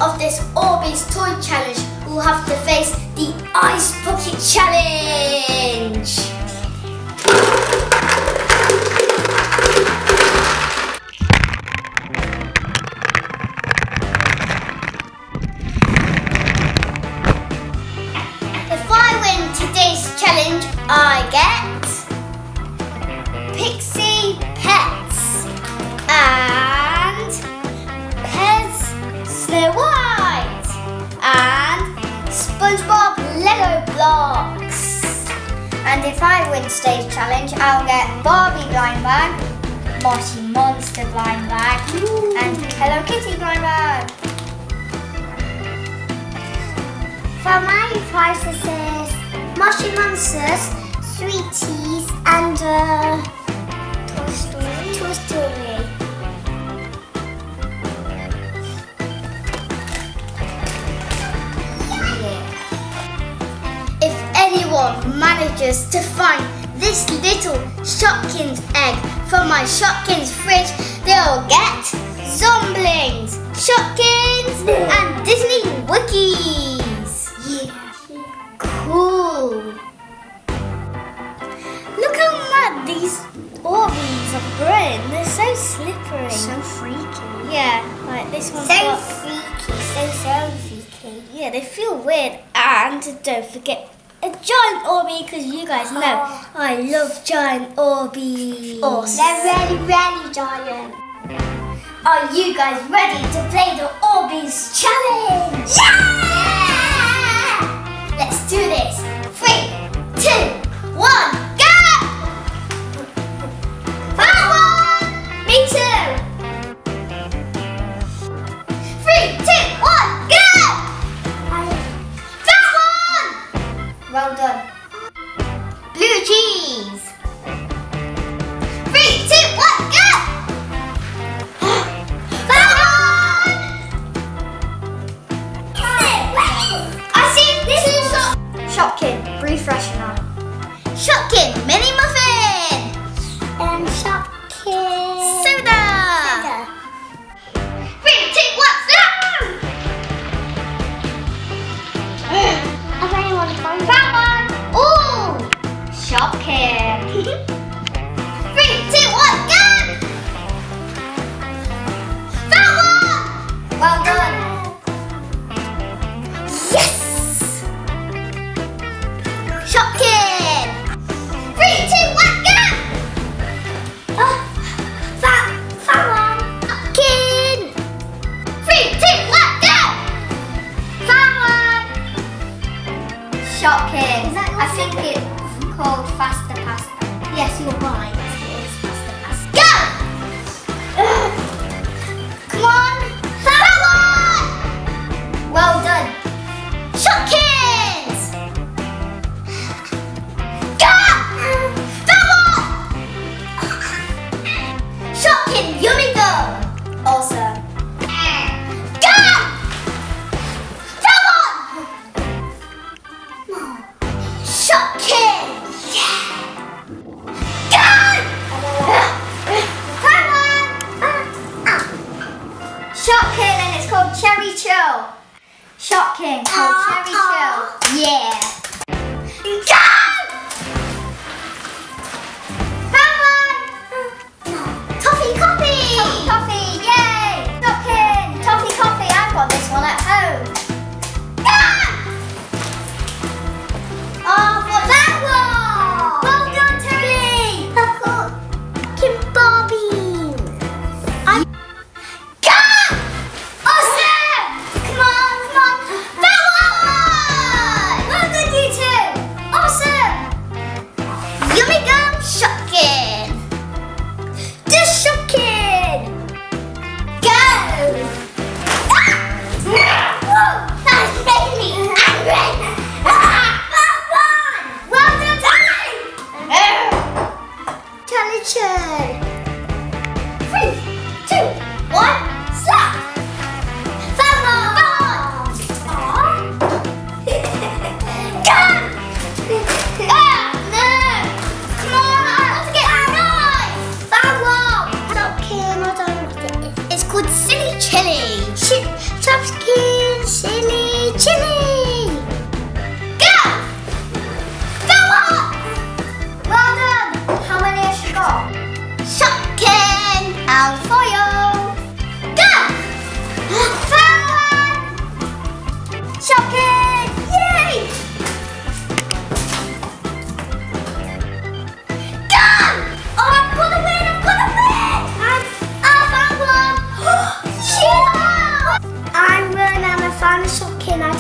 of this Orbeez Toy Challenge will have to face the Ice Bucket Challenge. If I win today's challenge, I get Pixie Pets and Pez Snow White and SpongeBob Lego blocks. And if I win today's challenge, I'll get Barbie blind bag, Moshi Monster blind bag, and Hello Kitty blind bag. For my prizes is Moshi Monsters, Sweeties, and Toy Story. If anyone manages to find this little Shopkins egg from my Shopkins fridge, they'll get Zomblings, Shopkins, and Disney Wikis. Yeah. Cool. Look how mad these Orbeez are growing. They're so slippery. So freaky. Yeah, like this one's So got... freaky. Yeah, they feel weird. And don't forget a giant Orbeez, because you guys know I love giant Orbeez. Awesome. They're really, really giant. Are you guys ready to play the Orbeez Challenge? Yeah! Let's do this. 3, 2, 1, go! That one! Me too! 3, 2, 1, go! That one! Well done. Blue cheese. 3, 2, 1, go! That one! I see this is Shopkin refreshener. Shopkin mini muffin. Shopkins. Soda. 3, 2, 1, stop! I really want to find That one. Ooh, Shopkin. 3, 2, 1, go! That one. Well done. Yes. Shopkin. 3, 2, 1, go! that one. Shopkin. 3, 2, 1, go! That one. Shopkin. Is that I think it's called Faster Pasta. Yes, you're right. It is Faster Pasta. Go! Come on. That one. Well done. Shopkins. Go! That one. Shopkin Yummy Go. Awesome. Go! That one. Shopkin. Yeah. Go! That one. Shopkin, and it's called Cherry Chill. Shopkin called Cherry Chill. Yeah. Go! That one. Toffee Coffee. Toffee Coffee. Yay. Shopkin. Toffee Coffee. I've got this one at home. Go! Oh, for that one. Well done, Tony. I've got Kim Barbie. Go! Awesome! Come on, come on. That one! Well done, you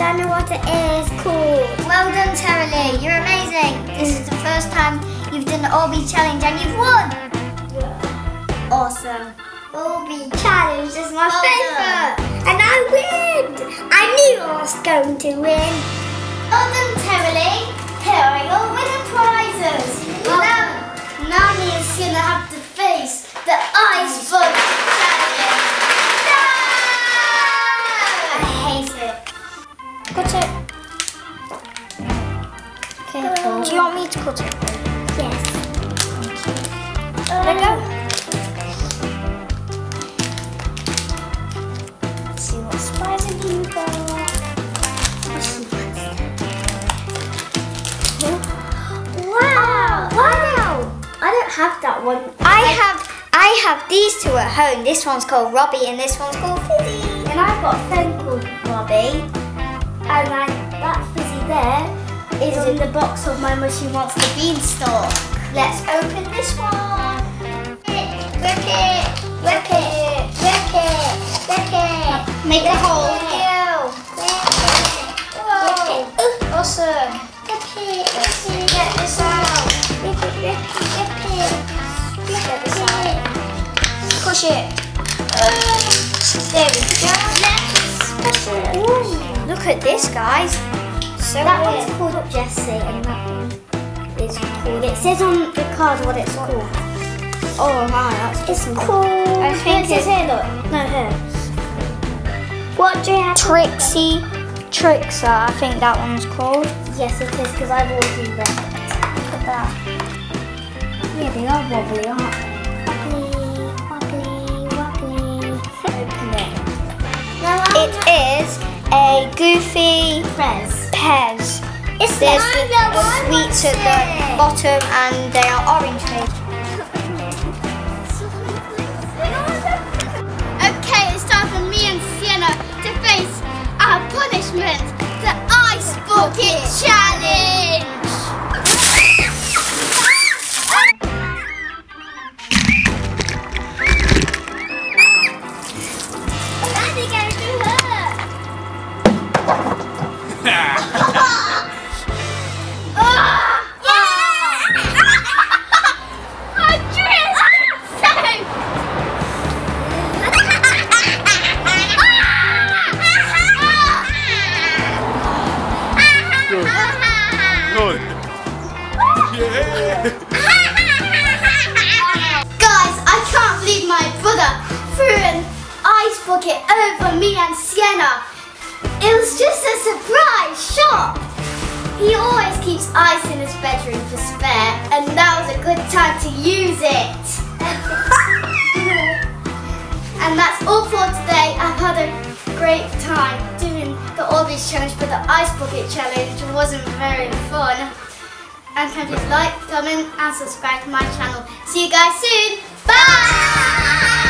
don't know what it is called. Well done, Tara Lee. You're amazing. This is the first time you've done the Orby challenge and you've won. Awesome. Orby challenge is my Well favourite. And I win. I knew I was going to win. Well done, Tara Lee. Here are your winning prizes. Now me and Sienna have to face the ice bucket challenge. No! I hate it. Cut it. Okay. Do you want me to cut it? Yes. There we go. Let's see what surprise you got. Wow! Wow! I don't have that one. I have these two at home. This one's called Robbie and this one's called Fizzy. And I've got a friend called Robbie. And that Fizzy there is in the box of my Mushy Monster beanstalk. Let's open this one. Rip it! Rip it! Rip it! Rip it! Make a hole. Whoa! Awesome. Rip it! Rip it! Get this out. Rip it! Rip it! Rip it! Get this out. Push it. There we go. Let's push it. Ooh. Look at this, guys. So That weird. one's called Jessie and that one is called... It says on the card what it's called. Oh my, that's It's called... I think it says here, look. No, here. What do you have? Trixie Trixer, I think that one's called. Yes, it is, because I've already read it. Look at that. Yeah, they are wobbly, aren't they? Wobbly, wobbly, wobbly. Open it. Now It is a Goofy Prez. Pez. It's There's the the sweets at the bottom and they are orange flavored. Okay, it's time for me and Sienna to face our punishment, the Ice Bucket Challenge! That's going to hurt. Good. Yeah. Guys, I can't believe my brother threw an ice bucket over me and Sienna. It was just a surprise shot. He always keeps ice in his bedroom for spare, and that was a good time to use it. And that's all for today. I've had a great time doing the Orbeez challenge, but the ice bucket challenge wasn't very fun. And can please like, comment and subscribe to my channel. See you guys soon. Bye!